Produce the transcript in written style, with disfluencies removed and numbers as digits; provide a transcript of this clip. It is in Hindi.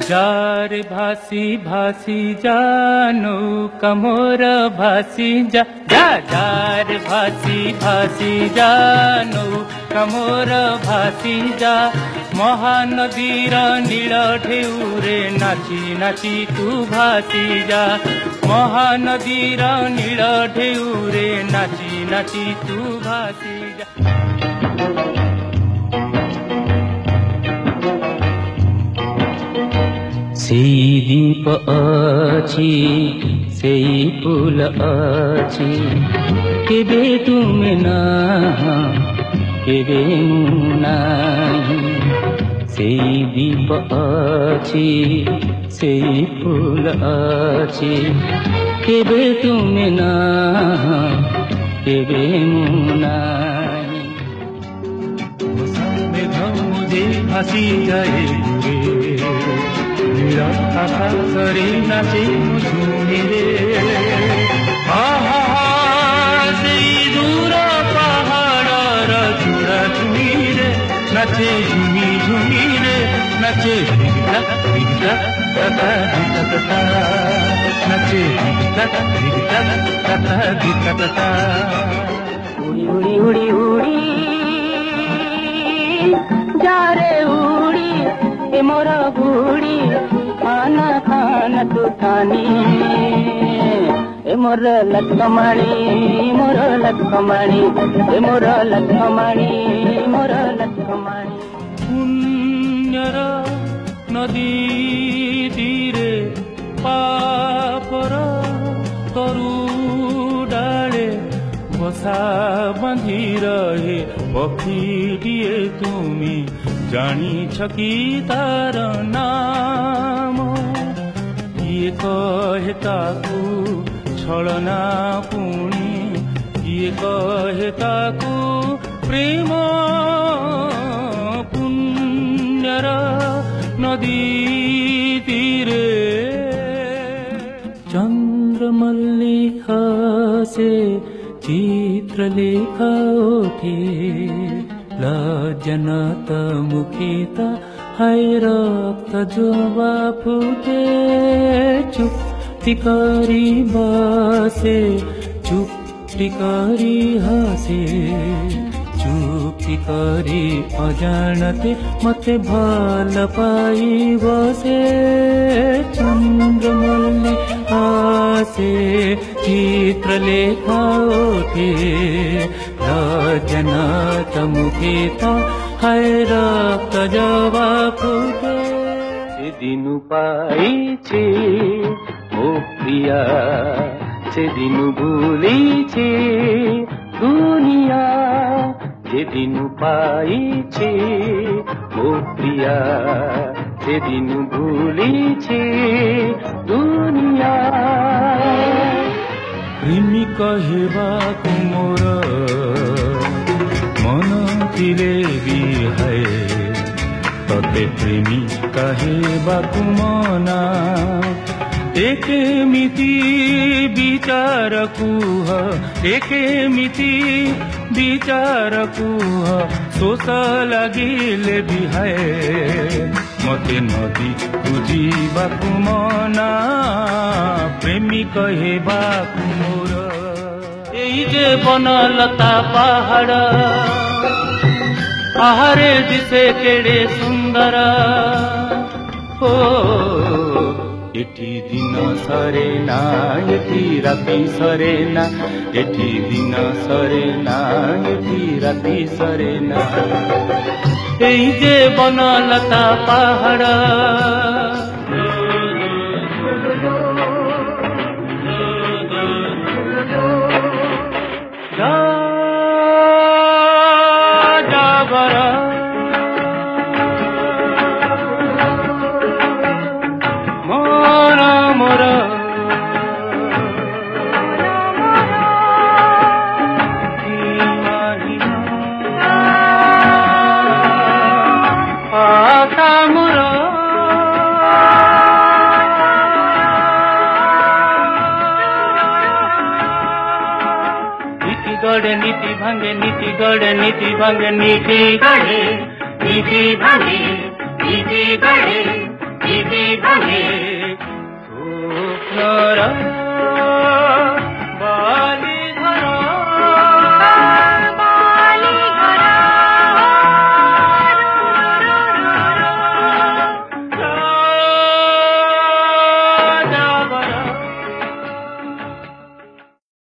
जार भासी भासी जा नौका मोर भासी जा जार भासी भासी जा नौका मोर भासी जा महानदीर नील ढेउरे नाची नाची तू भासी जा महानदीर नील ढेउरे नाची नाची तू भासी जा। सेई दीप अछि सेई फूल अछि केबे तुमे नाही केबे नाही सेई दीप अछि सेई फूल अछि केबे तुमे नाही केबे नाही मेघ मुझे भासी जाए आकाशरे नाचे झुमिरे सेई दूर पहाड़ चूड़ा झुमिरे नाचे झुमी झुमिरे नाचे नाचे उड़ी उड़ी उड़ी उड़ी जा रे उड़ी ए मोर बुड़ी खाना खाना तू खानी ए मोर लटकमाणी मोर लटकमाणी ए मोर लटकमाणी मोर लटकमाणी पुण्यर नदी तीरे पापर तरु डाले बसा बांधी रहे पक्षीटिए तुमी जानिछ कि तार नाम किए कहे ताकू छलना पुणी किए कहे ताकू प्रेम पुण्यर नदी तीरे चंद्रमल्लिका से चित्रलेखा उठे लज्जनत मुखित हाय रक्त जोबा फुटे चुप्ति करी बसे चुप्ति करी हसे चुप्ति करी अजानते मते भल पाई बसे चंद्रमल्ली हासे चित्रलेखा उठे लज्जनत मुखित हाय रक्त जोबा फुटे से दिनु पाइछे ओ प्रिया से दिनु भुलिछे दुनिया से दिनु पाइछे ओ प्रिया से दिनु भुलिछे दुनिया प्रेमी कहबाकु मोर मन थिले भी है तते प्रेमी कहबाकु मना एक मिति विचार कुह एक मिति विचार कुह शोष लागिले भी है मते नदी बुझिबाकु मना प्रेमी कहबाकु मोर एई जे बनलता पहाड़ आहारे दिसे केड़े सुंदर ओ एठी दिन सरे ना एठी राति सरे ना एठी दिन सरे ना एठी राति सरे ना एई जे बनलता पहाड़ नीति भांगे नीति गढ़े नीति भांगे नीति गढ़े नीति भांगे नीति गढ़े